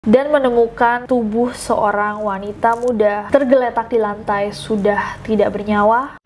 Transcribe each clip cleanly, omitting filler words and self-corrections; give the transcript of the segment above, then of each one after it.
dan menemukan tubuh seorang wanita muda tergeletak di lantai sudah tidak bernyawa.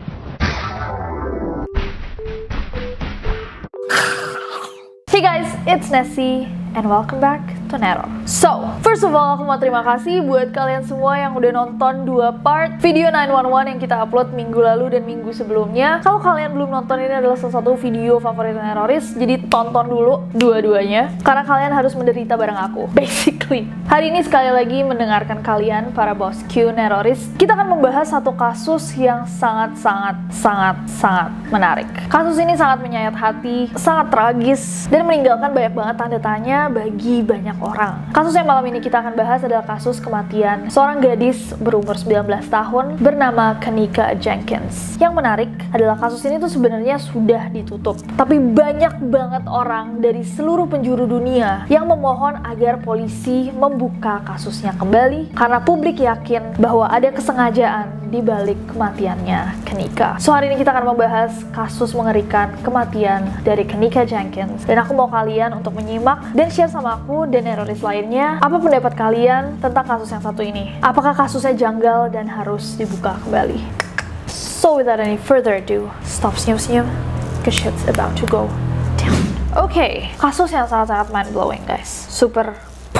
Hey guys, it's Nessie and welcome back to Neror. So, first of all, aku mau terima kasih buat kalian semua yang udah nonton 2 part video 911 yang kita upload minggu lalu dan minggu sebelumnya. Kalau kalian belum nonton, ini adalah salah satu video favorit Neroris, jadi tonton dulu dua-duanya karena kalian harus menderita bareng aku, basically. Hari ini sekali lagi mendengarkan kalian, para bosku Neroris, kita akan membahas satu kasus yang sangat menarik. Kasus ini sangat menyayat hati, sangat tragis, dan meninggalkan banyak banget tanda tanya bagi banyak orang. Kasus yang malam ini kita akan bahas adalah kasus kematian seorang gadis berumur 19 tahun bernama Kenneka Jenkins. Yang menarik adalah kasus ini tuh sebenarnya sudah ditutup, tapi banyak banget orang dari seluruh penjuru dunia yang memohon agar polisi membuka kasusnya kembali karena publik yakin bahwa ada kesengajaan di balik kematiannya Kenneka. So, hari ini kita akan membahas kasus mengerikan kematian dari Kenneka Jenkins, dan aku mau kalian untuk menyimak dan share sama aku dan Neroris lainnya apa pendapat kalian tentang kasus yang satu ini. Apakah kasusnya janggal dan harus dibuka kembali? So, without any further ado, stop senyum-senyum, cause shit's about to go down. Oke, kasus yang sangat-sangat mind-blowing guys. Super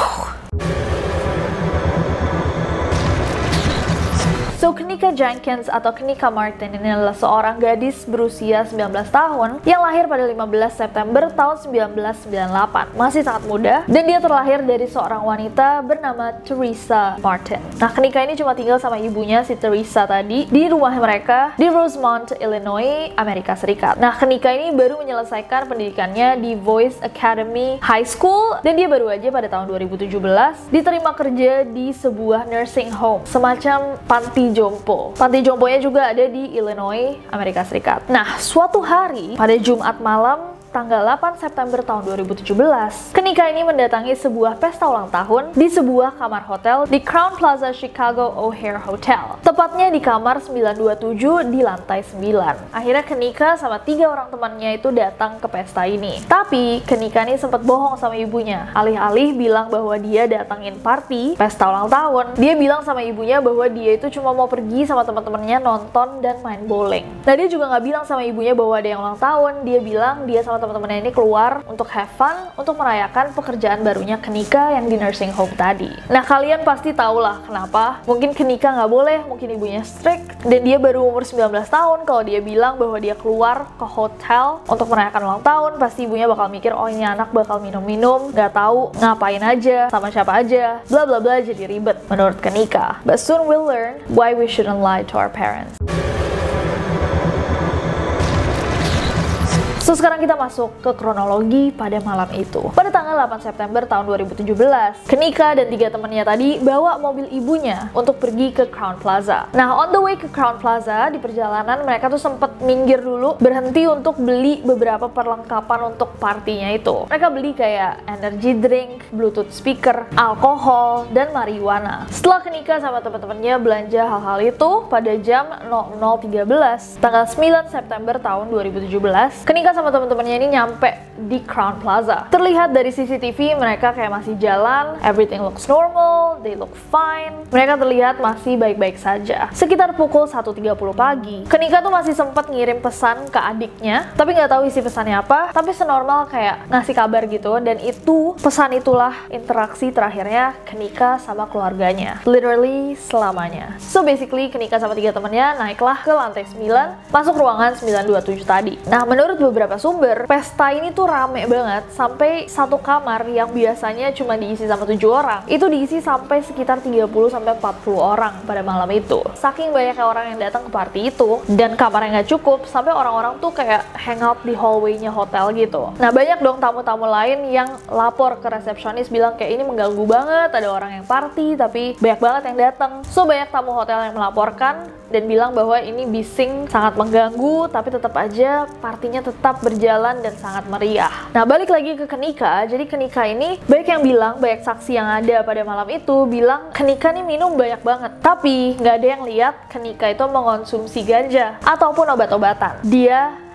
So, Kenneka Jenkins atau Kenneka Martin ini adalah seorang gadis berusia 19 tahun yang lahir pada 15 September tahun 1998. Masih sangat muda, dan dia terlahir dari seorang wanita bernama Teresa Martin. Nah, Kenneka ini cuma tinggal sama ibunya, si Teresa tadi, di rumah mereka di Rosemont, Illinois, Amerika Serikat. Nah, Kenneka ini baru menyelesaikan pendidikannya di Voice Academy High School, dan dia baru aja pada tahun 2017 diterima kerja di sebuah nursing home, semacam panti jompo. Panti jomponya juga ada di Illinois, Amerika Serikat. Nah, suatu hari pada Jumat malam tanggal 8 September tahun 2017, Kenneka ini mendatangi sebuah pesta ulang tahun di sebuah kamar hotel di Crown Plaza Chicago O'Hare Hotel. Tepatnya di kamar 927 di lantai 9. Akhirnya Kenneka sama 3 orang temannya itu datang ke pesta ini. Tapi Kenneka ini sempat bohong sama ibunya. Alih-alih bilang bahwa dia datangin party pesta ulang tahun, dia bilang sama ibunya bahwa dia itu cuma mau pergi sama teman-temannya nonton dan main bowling. Nah, dia juga nggak bilang sama ibunya bahwa ada yang ulang tahun. Dia bilang dia sama teman-temannya ini keluar untuk have fun, untuk merayakan pekerjaan barunya Kenneka yang di nursing home tadi. Nah, kalian pasti tahu lah kenapa. Mungkin Kenneka nggak boleh, mungkin ibunya strict, dan dia baru umur 19 tahun. Kalau dia bilang bahwa dia keluar ke hotel untuk merayakan ulang tahun, pasti ibunya bakal mikir, oh ini anak bakal minum-minum, nggak tahu ngapain aja, sama siapa aja, bla bla bla, jadi ribet menurut Kenneka. But soon we'll learn why we shouldn't lie to our parents. So, sekarang kita masuk ke kronologi pada malam itu. Pada tanggal 8 September tahun 2017, Kenneka dan 3 temannya tadi bawa mobil ibunya untuk pergi ke Crown Plaza. Nah, on the way ke Crown Plaza, di perjalanan mereka tuh sempet minggir dulu, berhenti untuk beli beberapa perlengkapan untuk partinya itu. Mereka beli kayak energy drink, bluetooth speaker, alkohol, dan marijuana. Setelah Kenneka sama teman-temannya belanja hal-hal itu, pada jam 00.13, tanggal 9 September tahun 2017, Kenneka sama teman-temannya ini nyampe di Crown Plaza. Terlihat dari CCTV mereka kayak masih jalan, everything looks normal, they look fine. Mereka terlihat masih baik-baik saja. Sekitar pukul 1.30 pagi, Kenneka tuh masih sempat ngirim pesan ke adiknya, tapi nggak tahu isi pesannya apa, tapi senormal kayak ngasih kabar gitu, dan itu, pesan itulah interaksi terakhirnya Kenneka sama keluarganya. Literally selamanya. So basically, Kenneka sama 3 temannya naiklah ke lantai 9, masuk ruangan 927 tadi. Nah, menurut beberapa sumber, pesta ini tuh rame banget, sampai satu kamar yang biasanya cuma diisi sama 7 orang, itu diisi sampai sekitar 30-40 orang pada malam itu. Saking banyaknya orang yang datang ke party itu, dan kamarnya nggak cukup, sampai orang-orang tuh kayak hangout di hallway-nya hotel gitu. Nah, banyak dong tamu-tamu lain yang lapor ke resepsionis bilang kayak ini mengganggu banget, ada orang yang party, tapi banyak banget yang datang. So, banyak tamu hotel yang melaporkan dan bilang bahwa ini bising, sangat mengganggu, tapi tetap aja partinya tetap berjalan dan sangat meriah. Nah, balik lagi ke Kenneka. Jadi Kenneka ini banyak yang bilang, banyak saksi yang ada pada malam itu bilang Kenneka nih minum banyak banget, tapi nggak ada yang lihat Kenneka itu mengonsumsi ganja ataupun obat-obatan. Dia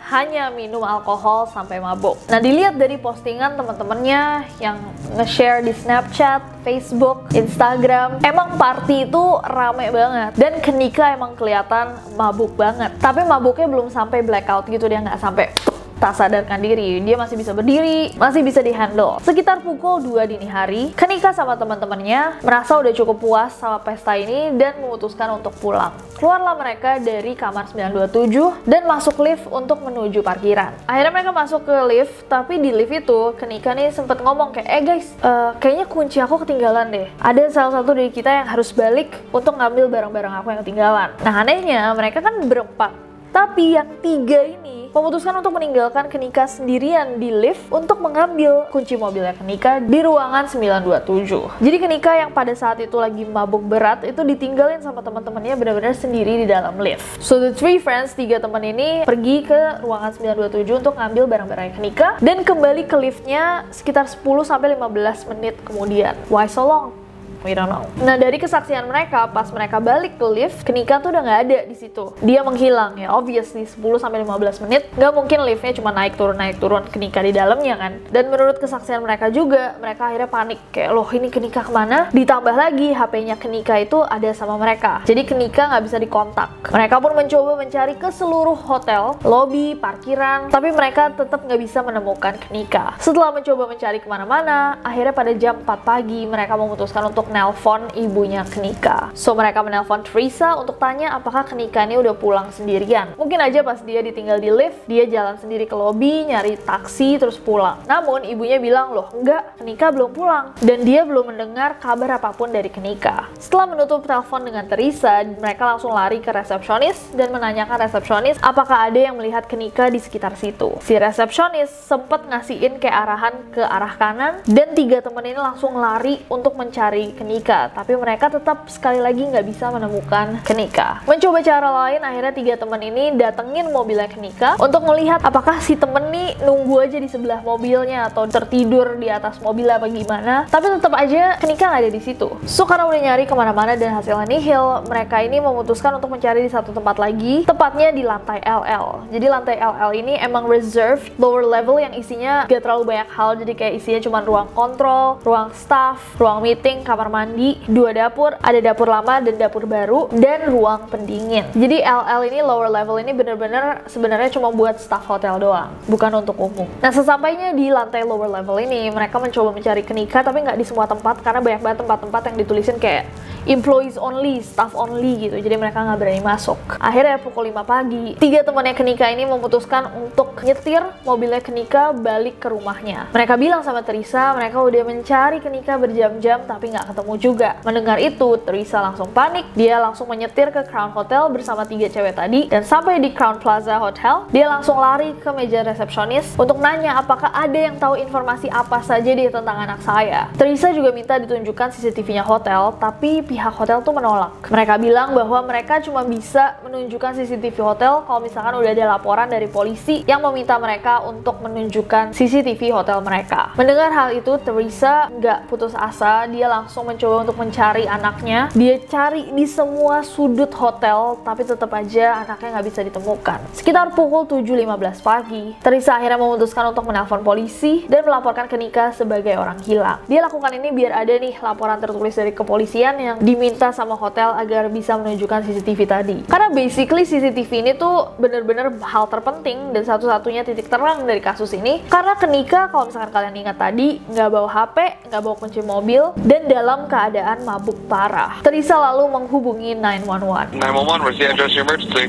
hanya minum alkohol sampai mabuk. Nah, dilihat dari postingan teman-temannya yang nge-share di Snapchat, Facebook, Instagram, emang party itu rame banget. Dan Kenika emang kelihatan mabuk banget. Tapi mabuknya belum sampai blackout gitu, dia nggak sampai tak sadarkan diri, dia masih bisa berdiri, masih bisa dihandle. Sekitar pukul 2 dini hari, Kenika sama teman-temannya merasa udah cukup puas sama pesta ini dan memutuskan untuk pulang. Keluarlah mereka dari kamar 927 dan masuk lift untuk menuju parkiran. Akhirnya mereka masuk ke lift, tapi di lift itu Kenika nih sempet ngomong kayak, guys, kayaknya kunci aku ketinggalan deh. Ada salah satu dari kita yang harus balik untuk ngambil barang-barang aku yang ketinggalan. Nah, anehnya mereka kan berempat, tapi yang 3 ini memutuskan untuk meninggalkan Kenika sendirian di lift untuk mengambil kunci mobilnya Kenika di ruangan 927. Jadi Kenika yang pada saat itu lagi mabuk berat itu ditinggalin sama teman-temannya benar-benar sendiri di dalam lift. So the three friends, 3 teman ini pergi ke ruangan 927 untuk ngambil barang-barangnya Kenika dan kembali ke liftnya sekitar 10-15 menit kemudian. Why so long? We don't know. Nah, dari kesaksian mereka, pas mereka balik ke lift, Kenika tuh udah nggak ada di situ. Dia menghilang, ya obviously 10-15 menit. Nggak mungkin liftnya cuma naik turun Kenika di dalamnya kan. Dan menurut kesaksian mereka juga, mereka akhirnya panik. Kayak, loh ini Kenika kemana? Ditambah lagi, HP-nya Kenika itu ada sama mereka. Jadi Kenika nggak bisa dikontak. Mereka pun mencoba mencari ke seluruh hotel, lobi, parkiran, tapi mereka tetap nggak bisa menemukan Kenika. Setelah mencoba mencari kemana-mana, akhirnya pada jam 4 pagi, mereka memutuskan untuk nelpon ibunya Kenika. So mereka menelpon Teresa untuk tanya apakah Kenika ini udah pulang sendirian. Mungkin aja pas dia ditinggal di lift, dia jalan sendiri ke lobi, nyari taksi, terus pulang. Namun ibunya bilang, loh enggak, Kenika belum pulang. Dan dia belum mendengar kabar apapun dari Kenika. Setelah menutup telepon dengan Teresa, mereka langsung lari ke resepsionis dan menanyakan resepsionis apakah ada yang melihat Kenika di sekitar situ. Si resepsionis sempet ngasihin kayak arahan ke arah kanan dan 3 temen ini langsung lari untuk mencari Kenika, tapi mereka tetap sekali lagi nggak bisa menemukan Kenika. Mencoba cara lain, akhirnya 3 teman ini datengin mobilnya Kenika untuk melihat apakah si temen nih nunggu aja di sebelah mobilnya atau tertidur di atas mobil apa gimana. Tapi tetap aja Kenika nggak ada di situ. So karena udah nyari kemana-mana dan hasilnya nihil, mereka ini memutuskan untuk mencari di satu tempat lagi, tepatnya di lantai LL. Jadi lantai LL ini emang reserved lower level yang isinya gak terlalu banyak hal, jadi kayak isinya cuma ruang kontrol, ruang staff, ruang meeting, kamar mandi, 2 dapur, ada dapur lama dan dapur baru, dan ruang pendingin. Jadi LL ini, lower level ini bener-bener sebenarnya cuma buat staff hotel doang, bukan untuk umum. Nah, sesampainya di lantai lower level ini, mereka mencoba mencari Kenika, tapi nggak di semua tempat, karena banyak banget tempat-tempat yang ditulisin kayak employees only, staff only gitu, jadi mereka nggak berani masuk. Akhirnya pukul 5 pagi, 3 temannya Kenika ini memutuskan untuk nyetir mobilnya Kenika balik ke rumahnya. Mereka bilang sama Teresa, mereka udah mencari Kenika berjam-jam, tapi nggak ketemu juga. Mendengar itu, Teresa langsung panik. Dia langsung menyetir ke Crown Hotel bersama 3 cewek tadi, dan sampai di Crown Plaza Hotel, dia langsung lari ke meja resepsionis untuk nanya apakah ada yang tahu informasi apa saja dia tentang anak saya. Teresa juga minta ditunjukkan CCTV-nya hotel, tapi pihak hotel tuh menolak. Mereka bilang bahwa mereka cuma bisa menunjukkan CCTV hotel kalau misalkan udah ada laporan dari polisi yang meminta mereka untuk menunjukkan CCTV hotel mereka. Mendengar hal itu, Teresa nggak putus asa. Dia langsung mencoba untuk mencari anaknya. Dia cari di semua sudut hotel, tapi tetap aja anaknya nggak bisa ditemukan. Sekitar pukul 7.15 pagi, Teresa akhirnya memutuskan untuk menelpon polisi dan melaporkan Kenika sebagai orang hilang. Dia lakukan ini biar ada nih laporan tertulis dari kepolisian yang diminta sama hotel agar bisa menunjukkan CCTV tadi. Karena basically CCTV ini tuh bener-bener hal terpenting dan satu-satunya titik terang dari kasus ini. Karena Kenika, kalau misalkan kalian ingat tadi, nggak bawa HP, nggak bawa kunci mobil, dan dalam keadaan mabuk parah. Teresa lalu menghubungi 911. 911, where's the address of your emergency?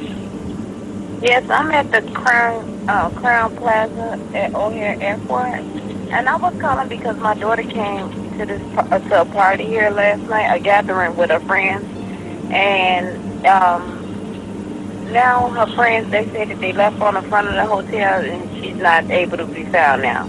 Yes, I'm at the Crown Plaza at O'Hare Airport, and I was calling because my daughter came to a party here last night, a gathering with her friends, and now her friends, they say that they left on the front of the hotel and she's not able to be found now.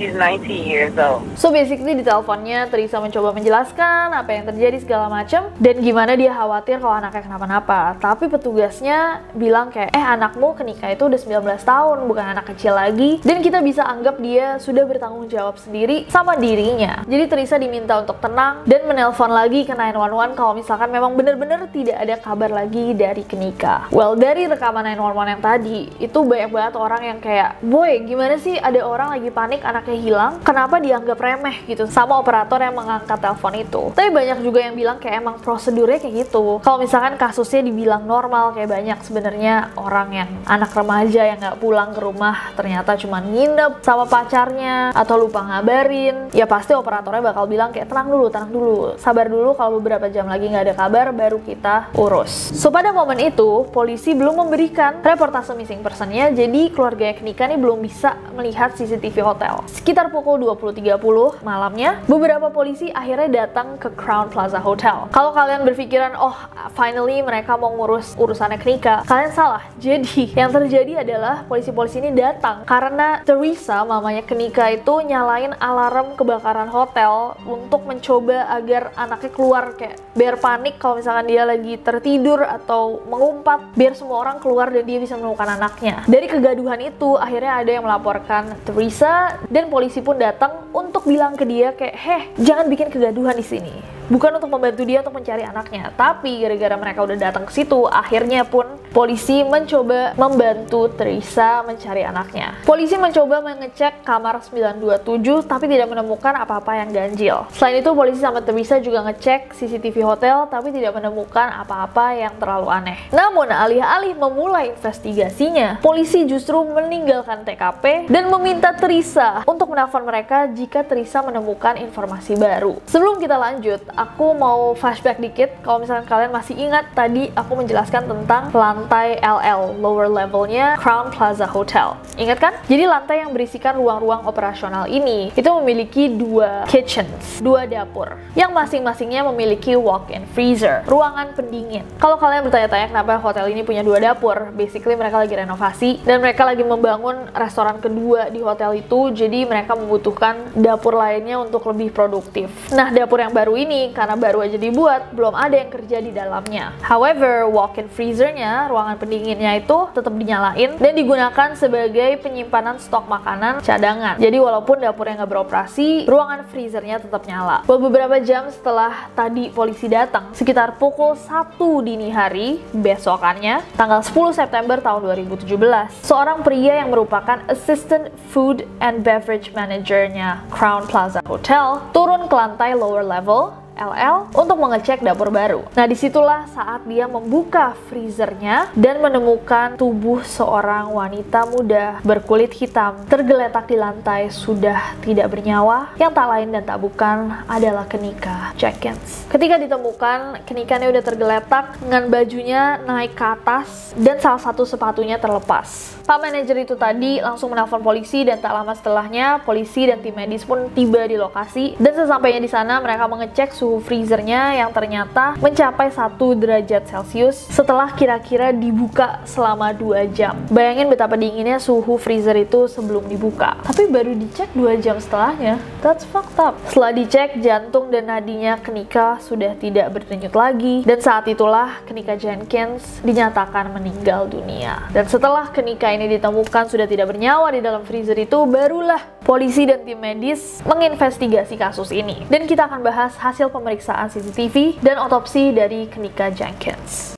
she's 19 years old. So basically di teleponnya Teresa mencoba menjelaskan apa yang terjadi segala macam dan gimana dia khawatir kalau anaknya kenapa-napa. Tapi petugasnya bilang kayak, anakmu kenikah itu udah 19 tahun, bukan anak kecil lagi, dan kita bisa anggap dia sudah bertanggung jawab sendiri sama dirinya. Jadi Teresa diminta untuk tenang dan menelpon lagi ke 911 kalau misalkan memang benar-benar tidak ada kabar lagi dari kenikah. Well, dari rekaman 911 yang tadi, itu banyak banget orang yang kayak, boy, gimana sih ada orang lagi panik anaknya hilang, kenapa dianggap remeh gitu sama operator yang mengangkat telepon itu. Tapi banyak juga yang bilang kayak emang prosedurnya kayak gitu. Kalau misalkan kasusnya dibilang normal, kayak banyak sebenarnya orang yang anak remaja yang nggak pulang ke rumah ternyata cuma nginep sama pacarnya atau lupa ngabarin, ya pasti operatornya bakal bilang kayak tenang dulu, sabar dulu, kalau beberapa jam lagi nggak ada kabar baru kita urus. So pada momen itu polisi belum memberikan reportase missing personnya, jadi keluarga kenikah ini belum bisa melihat CCTV hotel. Sekitar pukul 20.30 malamnya, beberapa polisi akhirnya datang ke Crown Plaza Hotel. Kalau kalian berpikiran, oh finally mereka mau ngurus urusannya kenikah, kalian salah. Jadi yang terjadi adalah polisi-polisi ini datang karena Teresa, mamanya kenikah itu nyalain alarm kebakaran hotel untuk mencoba agar anaknya keluar, kayak biar panik kalau misalkan dia lagi tertidur atau mengumpat, biar semua orang keluar dan dia bisa menemukan anaknya. Dari kegaduhan itu akhirnya ada yang melaporkan Teresa dan polisi pun datang untuk bilang ke dia kayak, jangan bikin kegaduhan di sini. Bukan untuk membantu dia untuk mencari anaknya, tapi gara-gara mereka udah datang ke situ, akhirnya pun polisi mencoba membantu Teresa mencari anaknya. Polisi mencoba mengecek kamar 927 tapi tidak menemukan apa-apa yang ganjil. Selain itu polisi sama Teresa juga ngecek CCTV hotel tapi tidak menemukan apa-apa yang terlalu aneh. Namun alih-alih memulai investigasinya, polisi justru meninggalkan TKP dan meminta Teresa untuk menelpon mereka jika Teresa menemukan informasi baru. Sebelum kita lanjut, aku mau flashback dikit. Kalau misalkan kalian masih ingat, tadi aku menjelaskan tentang lantai LL, lower levelnya Crown Plaza Hotel. Ingat kan? Jadi lantai yang berisikan ruang-ruang operasional ini itu memiliki dua kitchens, dua dapur, yang masing-masingnya memiliki walk-in freezer, ruangan pendingin. Kalau kalian bertanya-tanya kenapa hotel ini punya dua dapur, basically mereka lagi renovasi dan mereka lagi membangun restoran kedua di hotel itu, jadi mereka membutuhkan dapur lainnya untuk lebih produktif. Nah, dapur yang baru ini karena baru aja dibuat, belum ada yang kerja di dalamnya. However, walk-in freezernya, ruangan pendinginnya itu tetap dinyalain dan digunakan sebagai penyimpanan stok makanan cadangan. Jadi walaupun dapurnya nggak beroperasi, ruangan freezernya tetap nyala. Beberapa jam setelah tadi polisi datang, sekitar pukul 1 dini hari besokannya, tanggal 10 September tahun 2017, seorang pria yang merupakan Assistant Food and Beverage Manager-nya Crown Plaza Hotel turun ke lantai lower level LL untuk mengecek dapur baru. Nah, disitulah saat dia membuka freezernya dan menemukan tubuh seorang wanita muda berkulit hitam tergeletak di lantai sudah tidak bernyawa, yang tak lain dan tak bukan adalah Kenika Jenkins. Ketika ditemukan, Kenika ini udah tergeletak dengan bajunya naik ke atas dan salah satu sepatunya terlepas. Pak manajer itu tadi langsung menelpon polisi dan tak lama setelahnya polisi dan tim medis pun tiba di lokasi, dan sesampainya di sana mereka mengecek suhu freezernya yang ternyata mencapai 1 derajat Celcius setelah kira-kira dibuka selama 2 jam. Bayangin betapa dinginnya suhu freezer itu sebelum dibuka. Tapi baru dicek 2 jam setelahnya. That's fucked up. Setelah dicek, jantung dan nadinya Kenika sudah tidak berdenyut lagi, dan saat itulah Kenika Jenkins dinyatakan meninggal dunia. Dan setelah Kenika ini ditemukan sudah tidak bernyawa di dalam freezer itu, barulah polisi dan tim medis menginvestigasi kasus ini. Dan kita akan bahas hasil pemeriksaan CCTV dan otopsi dari Kenika Jenkins.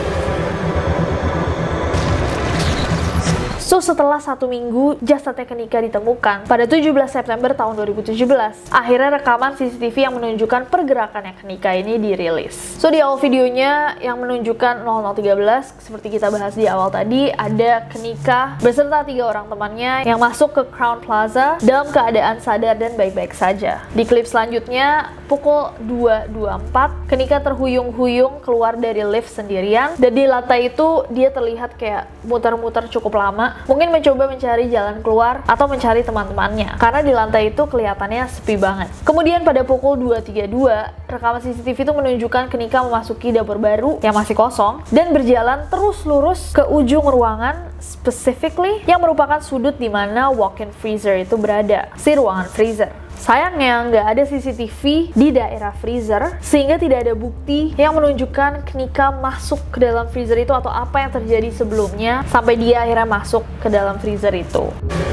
So, setelah 1 minggu jasadnya Kenika ditemukan pada 17 September tahun 2017, akhirnya rekaman CCTV yang menunjukkan pergerakannya Kenika ini dirilis. So, di awal videonya yang menunjukkan 0013, seperti kita bahas di awal tadi, ada Kenika beserta 3 orang temannya yang masuk ke Crown Plaza dalam keadaan sadar dan baik-baik saja. Di klip selanjutnya, pukul 2.24, Kenika terhuyung-huyung keluar dari lift sendirian, dan di lantai itu dia terlihat kayak muter-muter cukup lama. mungkin mencoba mencari jalan keluar atau mencari teman-temannya, karena di lantai itu kelihatannya sepi banget. Kemudian pada pukul 2.32, rekaman CCTV itu menunjukkan Knika memasuki dapur baru yang masih kosong dan berjalan terus lurus ke ujung ruangan, specifically yang merupakan sudut di mana walk-in freezer itu berada, si ruangan freezer. Sayangnya nggak ada CCTV di daerah freezer, sehingga tidak ada bukti yang menunjukkan Knika masuk ke dalam freezer itu atau apa yang terjadi sebelumnya sampai dia akhirnya masuk ke dalam freezer itu.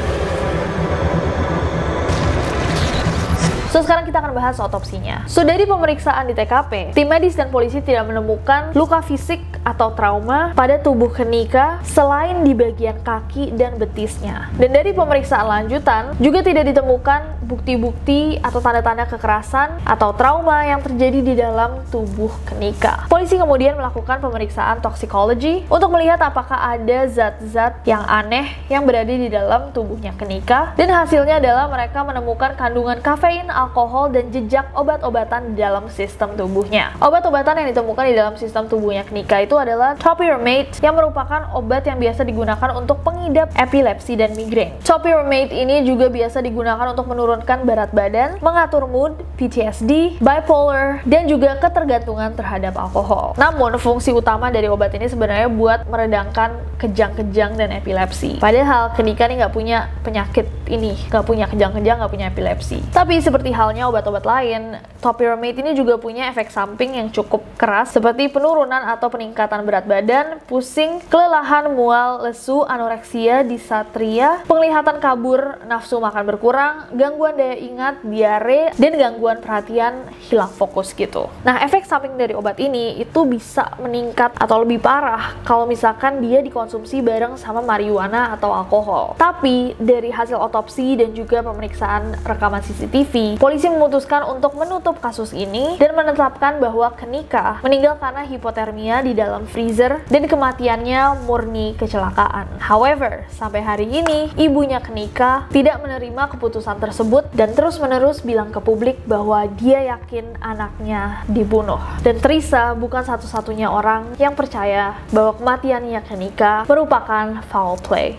So, sekarang kita akan bahas otopsinya. So, dari pemeriksaan di TKP, tim medis dan polisi tidak menemukan luka fisik atau trauma pada tubuh Knika selain di bagian kaki dan betisnya. Dan dari pemeriksaan lanjutan, juga tidak ditemukan bukti-bukti atau tanda-tanda kekerasan atau trauma yang terjadi di dalam tubuh Knika. Polisi kemudian melakukan pemeriksaan toksikologi untuk melihat apakah ada zat-zat yang aneh yang berada di dalam tubuhnya Knika, dan hasilnya adalah mereka menemukan kandungan kafein, alkohol, dan jejak obat-obatan di dalam sistem tubuhnya. Obat-obatan yang ditemukan di dalam sistem tubuhnya Knika itu adalah topiramate, yang merupakan obat yang biasa digunakan untuk pengidap epilepsi dan migrain. Topiramate ini juga biasa digunakan untuk menurunkan berat badan, mengatur mood, PTSD, bipolar, dan juga ketergantungan terhadap alkohol. Namun, fungsi utama dari obat ini sebenarnya buat meredamkan kejang-kejang dan epilepsi. Padahal Knika ini nggak punya penyakit ini, nggak punya kejang-kejang, nggak punya epilepsi. Tapi seperti halnya obat-obat lain, topiramate ini juga punya efek samping yang cukup keras seperti penurunan atau peningkatan berat badan, pusing, kelelahan, mual, lesu, anoreksia, disatria, penglihatan kabur, nafsu makan berkurang, gangguan daya ingat, diare, dan gangguan perhatian, hilang fokus gitu. Nah, efek samping dari obat ini itu bisa meningkat atau lebih parah kalau misalkan dia dikonsumsi bareng sama marijuana atau alkohol. Tapi dari hasil otopsi dan juga pemeriksaan rekaman CCTV, polisi memutuskan untuk menutup kasus ini dan menetapkan bahwa Knika meninggal karena hipotermia di dalam freezer dan kematiannya murni kecelakaan. However, sampai hari ini ibunya Knika tidak menerima keputusan tersebut dan terus-menerus bilang ke publik bahwa dia yakin anaknya dibunuh. Dan Teresa bukan satu-satunya orang yang percaya bahwa kematiannya Knika merupakan foul play.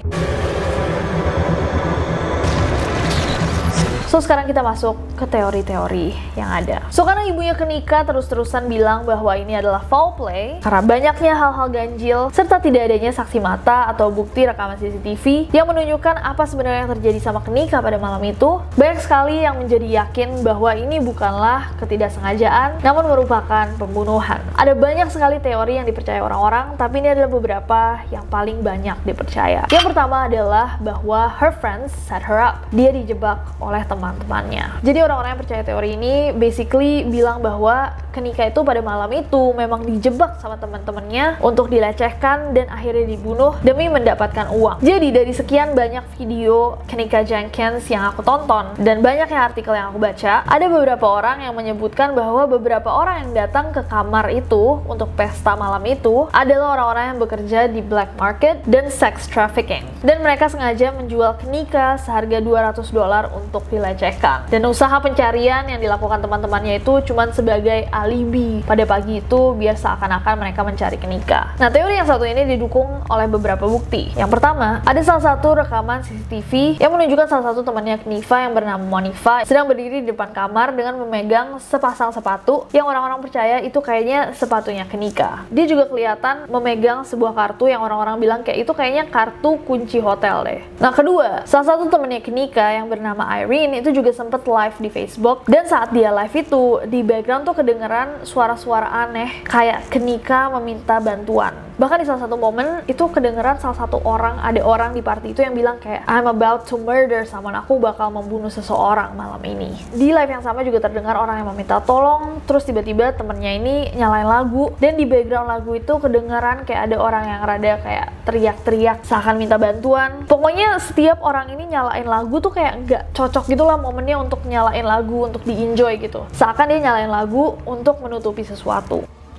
So, sekarang kita masuk ke teori-teori yang ada. So, karena ibunya Knika terus-terusan bilang bahwa ini adalah foul play, karena banyaknya hal-hal ganjil, serta tidak adanya saksi mata atau bukti rekaman CCTV yang menunjukkan apa sebenarnya yang terjadi sama Knika pada malam itu, banyak sekali yang menjadi yakin bahwa ini bukanlah ketidaksengajaan, namun merupakan pembunuhan. Ada banyak sekali teori yang dipercaya orang-orang, tapi ini adalah beberapa yang paling banyak dipercaya. Yang pertama adalah bahwa her friends set her up. Dia dijebak oleh teman-temannya. Jadi orang-orang yang percaya teori ini basically bilang bahwa Knika itu pada malam itu memang dijebak sama teman-temannya untuk dilecehkan dan akhirnya dibunuh demi mendapatkan uang. Jadi dari sekian banyak video Knika Jenkins yang aku tonton dan banyaknya artikel yang aku baca, ada beberapa orang yang menyebutkan bahwa beberapa orang yang datang ke kamar itu untuk pesta malam itu adalah orang-orang yang bekerja di black market dan sex trafficking. Dan mereka sengaja menjual Knika seharga $200 untuk dilecehkan. Dan usaha pencarian yang dilakukan teman-temannya itu cuma sebagai alibi pada pagi itu biar seakan-akan mereka mencari Knika. Nah, teori yang satu ini didukung oleh beberapa bukti. Yang pertama, ada salah satu rekaman CCTV yang menunjukkan salah satu temannya Kniva yang bernama Monifa sedang berdiri di depan kamar dengan memegang sepasang sepatu yang orang-orang percaya itu kayaknya sepatunya Knika. Dia juga kelihatan memegang sebuah kartu yang orang-orang bilang kayak itu kayaknya kartu kunci hotel deh. Nah, kedua, salah satu temannya Knika yang bernama Irene itu juga sempat live di Facebook, dan saat dia live itu di background tuh kedengeran suara-suara aneh kayak Knika meminta bantuan. Bahkan di salah satu momen itu kedengeran salah satu orang, ada orang di party itu yang bilang kayak I'm about to murder someone, aku bakal membunuh seseorang malam ini. Di live yang sama juga terdengar orang yang meminta tolong, terus tiba-tiba temennya ini nyalain lagu, dan di background lagu itu kedengeran kayak ada orang yang rada kayak teriak-teriak seakan minta bantuan. Pokoknya setiap orang ini nyalain lagu tuh kayak nggak cocok gitulah momennya untuk nyalain lagu, untuk di-enjoy gitu. Seakan dia nyalain lagu untuk menutupi sesuatu.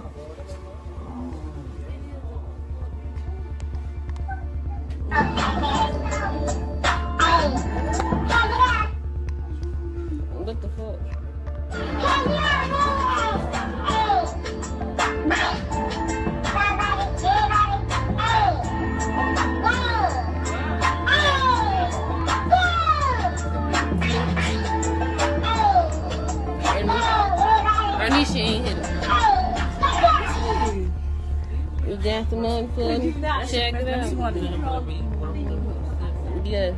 What the fuck? least you ain't hit it. You got some motherfucking check it out. Yeah.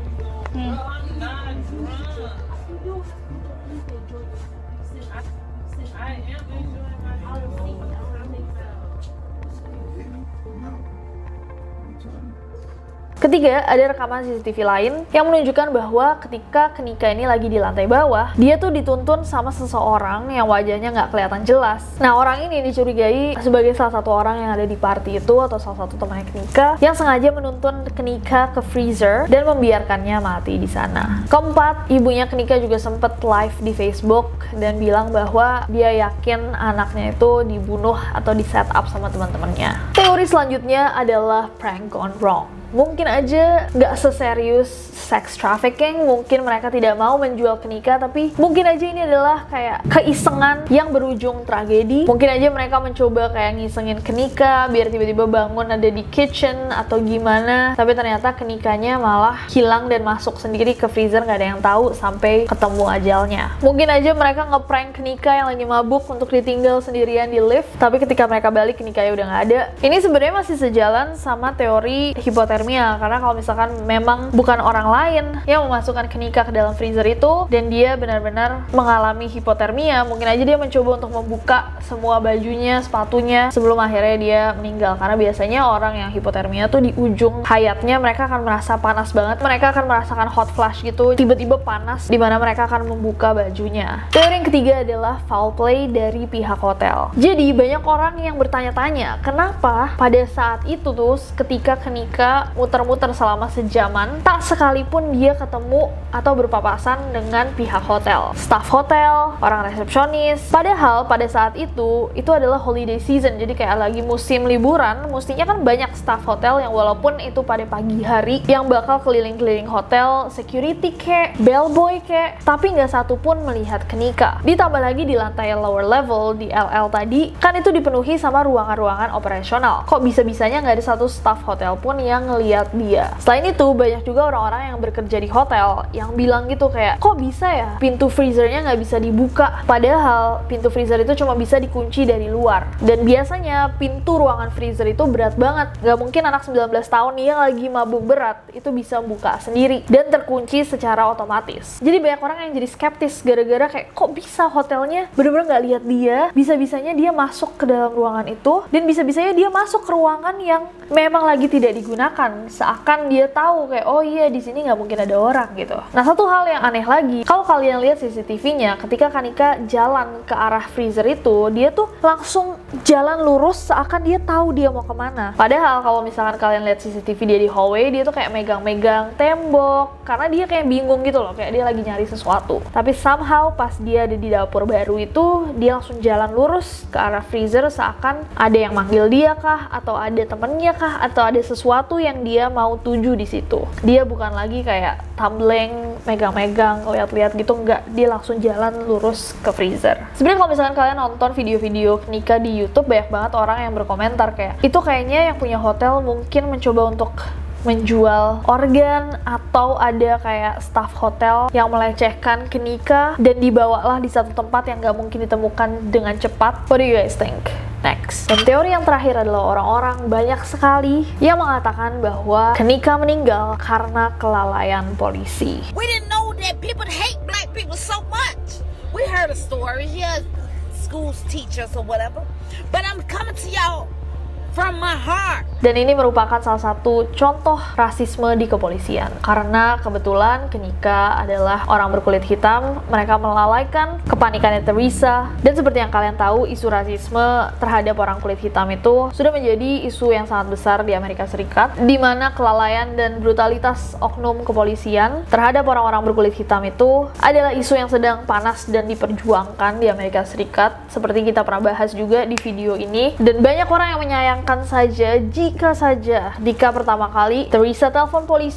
Ketiga, ada rekaman CCTV lain yang menunjukkan bahwa ketika Kenneka ini lagi di lantai bawah, dia tuh dituntun sama seseorang yang wajahnya nggak kelihatan jelas. Nah, orang ini dicurigai sebagai salah satu orang yang ada di party itu atau salah satu temannya Kenneka yang sengaja menuntun Kenneka ke freezer dan membiarkannya mati di sana. Keempat, ibunya Kenneka juga sempat live di Facebook dan bilang bahwa dia yakin anaknya itu dibunuh atau di set up sama teman-temannya. Teori selanjutnya adalah prank gone wrong. Mungkin aja nggak seserius sex trafficking, mungkin mereka tidak mau menjual Kenneka, tapi mungkin aja ini adalah kayak keisengan yang berujung tragedi. Mungkin aja mereka mencoba kayak ngisengin Kenneka biar tiba-tiba bangun ada di kitchen atau gimana, tapi ternyata Kennekanya malah hilang dan masuk sendiri ke freezer, nggak ada yang tahu sampai ketemu ajalnya. Mungkin aja mereka ngeprank Kenneka yang lagi mabuk untuk ditinggal sendirian di lift, tapi ketika mereka balik Kennekanya udah nggak ada. Ini sebenarnya masih sejalan sama teori hipotermia, karena kalau misalkan memang bukan orang lain yang memasukkan Kenneka ke dalam freezer itu dan dia benar-benar mengalami hipotermia, mungkin aja dia mencoba untuk membuka semua bajunya, sepatunya sebelum akhirnya dia meninggal. Karena biasanya orang yang hipotermia tuh di ujung hayatnya mereka akan merasa panas banget, mereka akan merasakan hot flash gitu, tiba-tiba panas, dimana mereka akan membuka bajunya. Teori yang ketiga adalah foul play dari pihak hotel. Jadi banyak orang yang bertanya-tanya kenapa pada saat itu tuh ketika Kenneka muter-muter selama sejaman, tak sekalipun dia ketemu atau berpapasan dengan pihak hotel, staff hotel, orang resepsionis. Padahal pada saat itu adalah holiday season, jadi kayak lagi musim liburan, mestinya kan banyak staff hotel yang walaupun itu pada pagi hari yang bakal keliling-keliling hotel, security kek, bellboy kek, tapi nggak satu pun melihat Kenneka. Ditambah lagi di lantai lower level di LL tadi, kan itu dipenuhi sama ruangan-ruangan operasional. Kok bisa-bisanya nggak ada satu staff hotel pun yang ngelihat dia? Selain itu, banyak juga orang-orang yang bekerja di hotel yang bilang gitu kayak, kok bisa ya pintu freezernya nggak bisa dibuka? Padahal pintu freezer itu cuma bisa dikunci dari luar. Dan biasanya pintu ruangan freezer itu berat banget. Nggak mungkin anak 19 tahun yang lagi mabuk berat itu bisa buka sendiri dan terkunci secara otomatis. Jadi banyak orang yang jadi skeptis gara-gara kayak, kok bisa hotelnya bener-bener nggak lihat dia? Bisa-bisanya dia masuk ke dalam ruangan itu dan bisa-bisanya dia masuk ke ruangan yang memang lagi tidak digunakan, seakan dia tahu kayak, oh iya di sini nggak mungkin ada orang gitu. Nah, satu hal yang aneh lagi, kalau kalian lihat CCTV-nya, ketika Kenneka jalan ke arah freezer itu, dia tuh langsung jalan lurus seakan dia tahu dia mau kemana. Padahal kalau misalkan kalian lihat CCTV dia di hallway, dia tuh kayak megang-megang tembok karena dia kayak bingung gitu loh, kayak dia lagi nyari sesuatu. Tapi somehow pas dia ada di dapur baru itu, dia langsung jalan lurus ke arah freezer seakan ada yang manggil dia kah, atau ada temennya kah, atau ada sesuatu yang dia mau tuju di situ. Dia bukan lagi kayak tumbling, megang-megang, lihat-lihat gitu, enggak. Dia langsung jalan lurus ke freezer. Sebenarnya kalau misalkan kalian nonton video-video Kenneka di YouTube, banyak banget orang yang berkomentar kayak, itu kayaknya yang punya hotel mungkin mencoba untuk menjual organ, atau ada kayak staff hotel yang melecehkan Kenneka dan dibawalah di satu tempat yang nggak mungkin ditemukan dengan cepat. What do you guys think? Next. Dan teori yang terakhir adalah orang-orang banyak sekali yang mengatakan bahwa Kenneka meninggal karena kelalaian polisi. We didn't know that people hate black people so much. We heard of stories, yeah, schools teach us or whatever. But I'm coming to y'all from my heart. Dan ini merupakan salah satu contoh rasisme di kepolisian. Karena kebetulan Kenneka adalah orang berkulit hitam, mereka melalaikan kepanikannya Teresa. Dan seperti yang kalian tahu, isu rasisme terhadap orang kulit hitam itu sudah menjadi isu yang sangat besar di Amerika Serikat, di mana kelalaian dan brutalitas oknum kepolisian terhadap orang-orang berkulit hitam itu adalah isu yang sedang panas dan diperjuangkan di Amerika Serikat, seperti kita pernah bahas juga di video ini. Dan banyak orang yang menyayangkan saja jika pertama kali Teresa telepon polisi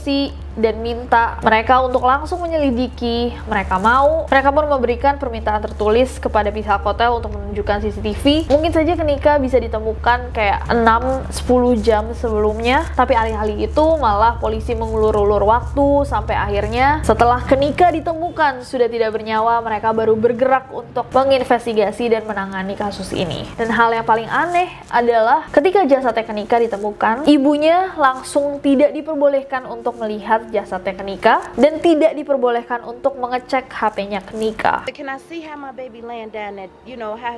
dan minta mereka untuk langsung menyelidiki. Mereka pun memberikan permintaan tertulis kepada pihak hotel untuk menunjukkan CCTV. Mungkin saja Kenika bisa ditemukan kayak 6-10 jam sebelumnya, tapi alih-alih itu malah polisi mengulur-ulur waktu sampai akhirnya setelah Kenika ditemukan sudah tidak bernyawa, mereka baru bergerak untuk menginvestigasi dan menangani kasus ini. Dan hal yang paling aneh adalah ketika jasadnya Kenika ditemukan, ibunya langsung tidak diperbolehkan untuk melihat jasadnya Kenika dan tidak diperbolehkan untuk mengecek HP-nya Kenika. Can I see how my baby laying down there? You know, how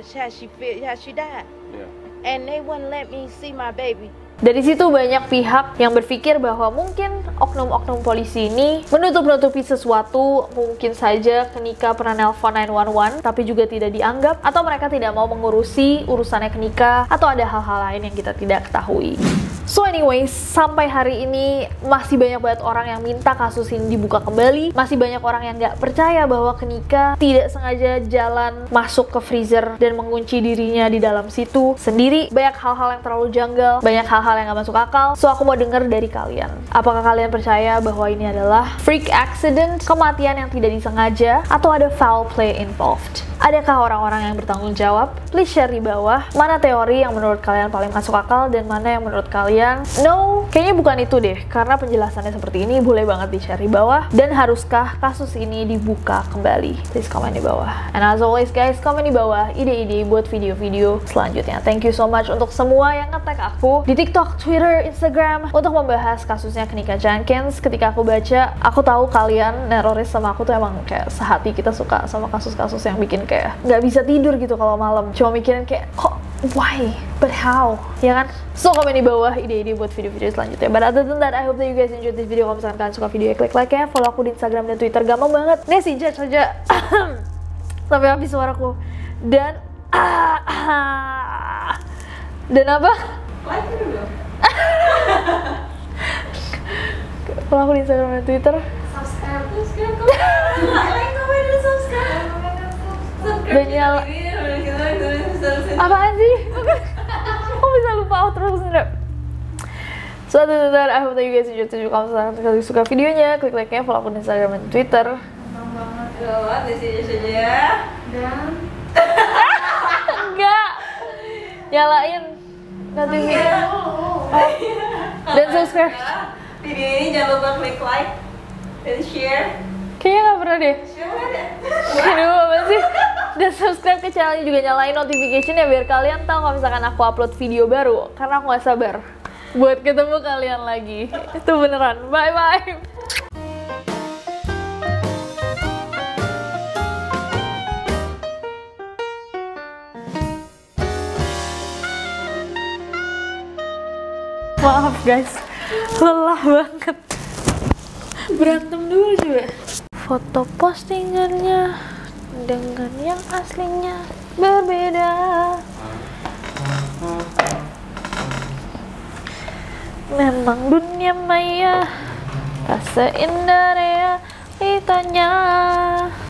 she died? Yeah. And they wouldn't let me see my baby. Dari situ banyak pihak yang berpikir bahwa mungkin oknum-oknum polisi ini menutup-nutupi sesuatu. Mungkin saja Kenika pernah nelpon 911 tapi juga tidak dianggap, atau mereka tidak mau mengurusi urusannya Kenika, atau ada hal-hal lain yang kita tidak ketahui. So anyways, sampai hari ini masih banyak banget orang yang minta kasus ini dibuka kembali. Masih banyak orang yang nggak percaya bahwa Kenika tidak sengaja jalan masuk ke freezer dan mengunci dirinya di dalam situ sendiri. Banyak hal-hal yang terlalu janggal, banyak hal-hal yang nggak masuk akal. So aku mau denger dari kalian, apakah kalian percaya bahwa ini adalah freak accident, kematian yang tidak disengaja, atau ada foul play involved? Adakah orang-orang yang bertanggung jawab? Please share di bawah mana teori yang menurut kalian paling masuk akal dan mana yang menurut kalian no, kayaknya bukan itu deh, karena penjelasannya seperti ini. Boleh banget di share di bawah. Dan haruskah kasus ini dibuka kembali? Please komen di bawah. And as always guys, komen di bawah ide-ide buat video-video selanjutnya. Thank you so much untuk semua yang nge-tag aku di TikTok, Twitter, Instagram untuk membahas kasusnya Kenika Jenkins. Ketika aku baca, aku tahu kalian neroris sama aku tuh emang kayak sehati. Kita suka sama kasus-kasus yang bikin kayak nggak bisa tidur gitu kalau malam, cuma mikirin kayak kok why, but how, ya kan? So komen di bawah ide-ide buat video-video selanjutnya. But other than that, I hope that you guys enjoyed this video. Kalau misalkan kalian suka video, klik like ya, follow aku di Instagram dan Twitter, gampang banget. Nih sih judge aja sampai habis suaraku. Dan dan apa? Like dulu. Follow aku di Instagram dan Twitter. Subscribe kok. Like, comment, dan subscribe. Dan nyala. Apaan sih? Kok bisa lupa outro sendiri? So other than that, I hope that you guys enjoyed the video. Kalau misalkan kalian suka videonya, klik like-nya, follow aku di Instagram dan Twitter. Lewat di sini saja. Dan Enggak. Nyalain notifikasi. Dan subscribe. Video ini jangan lupa klik like dan share. Kayaknya nggak pernah deh. Share. Aduh, apa sih? Dan subscribe ke channel ini, juga nyalain notification ya biar kalian tahu kalau misalkan aku upload video baru. Karena aku nggak sabar buat ketemu kalian lagi. Itu beneran. Bye bye. Maaf guys, lelah banget. Berantem dulu juga. Foto postingannya dengan yang aslinya berbeda. Memang dunia maya tak seindah realitanya.